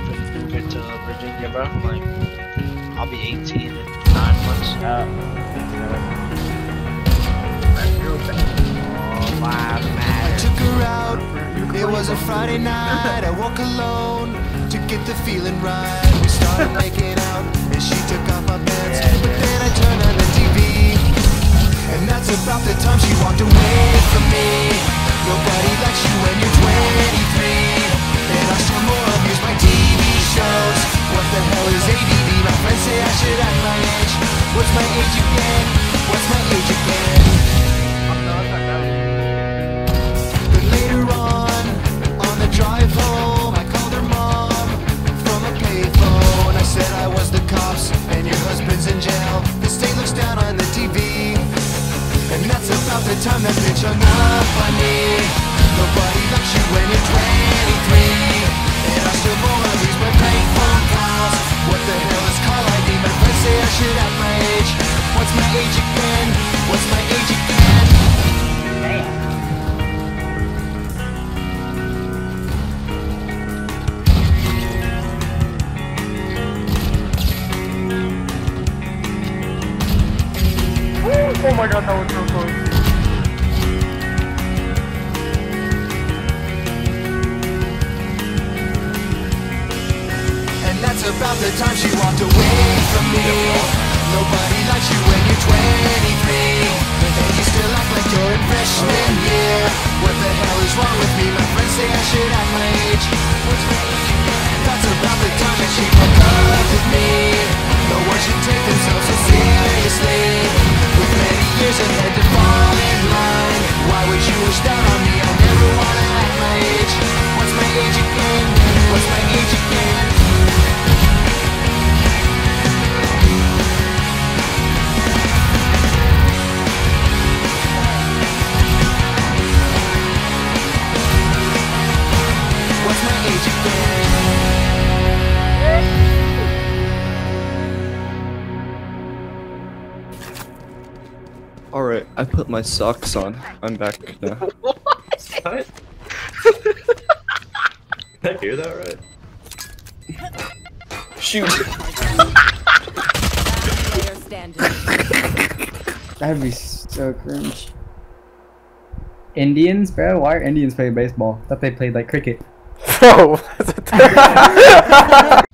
move it to Virginia, bro. Like, I'll be 18 in 9 months. Oh, my man. I took her out, it was a Friday night. I woke alone to get the feeling right. We started making out, and she took off my pants. But then I turned on the TV, and that's about the time she walked away from me. Nobody likes you when you're 23, and I still more abuse my TV shows. What the hell is ADD? My friends say I should act my age. What's my age again? What's my age again? But later on the drive home, I called her mom from a payphone. I said I was the cops and your husband's in jail. The state looks down on the TV, and that's about the time that bitch hung up on me. Nobody likes you when you're 23, and I still more abuse my prank phone calls. What the hell is call ID? My friends say I should act my age. What's my age again? What's my age again? Oh my god, that was so close. And that's about the time she walked away from me. Nobody likes you when you're 23, and you still act like you're in freshman year. What the hell is wrong with me? My friends say I should act my age. That's about the time that she broke up with me. No one should take themselves so seriously. With many years ahead to fall in line, why would you wish down on me? I never wanna act my age. What's my age again? What's my age again? What's my age again? Alright, I put my socks on. I'm back now. What? Did I hear that right? Shoot! That'd be so cringe. Indians, bro? Why are Indians playing baseball? I thought they played like cricket. Bro, that's a